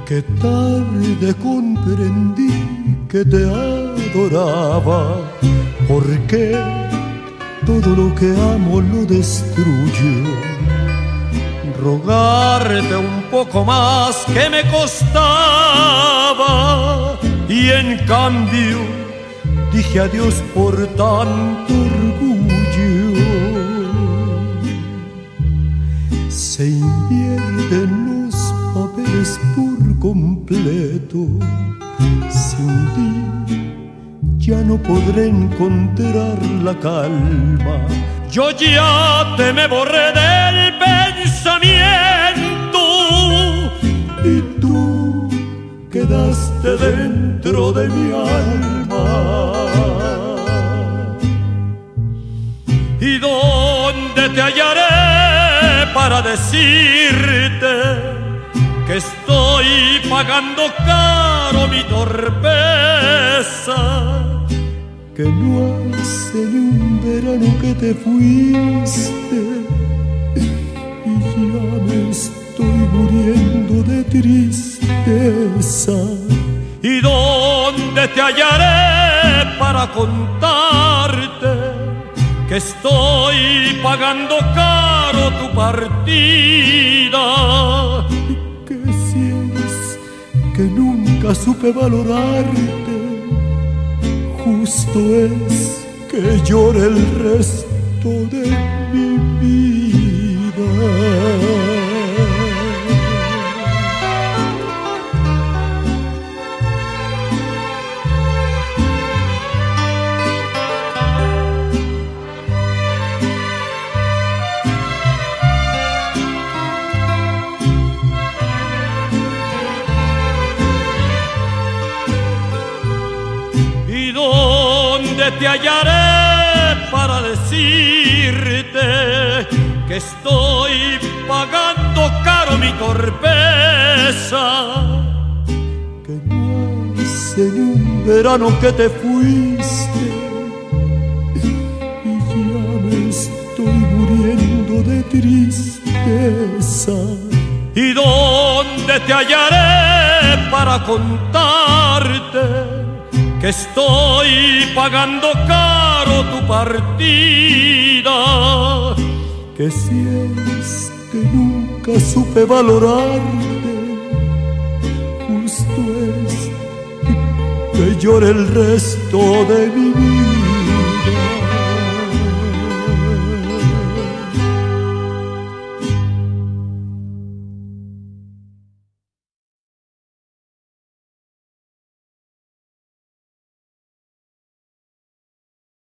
Qué tarde comprendí que te adoraba, porque todo lo que amo lo destruyo. Rogarte un poco más que me costaba, y en cambio dije adiós por tanto orgullo. Se invierten los papeles por completo. Sin ti ya no podré encontrar la calma. Yo ya te me borré del pensamiento y tú quedaste dentro de mi alma. ¿Y dónde te hallaré para decirte que estoy pagando caro mi torpeza? Que no hace ni un verano que te fuiste y ya me estoy muriendo de tristeza. ¿Y dónde te hallaré para contarte que estoy pagando caro tu partida? Que si es que nunca supe valorarte, justo es que llore el resto de mi vida. Te hallaré para decirte que estoy pagando caro mi torpeza. Que no hace ni un verano que te fuiste y ya me estoy muriendo de tristeza. ¿Y dónde te hallaré para contarte que estoy pagando caro tu partida? Que si es que nunca supe valorarte, justo es que llore el resto de mi vida.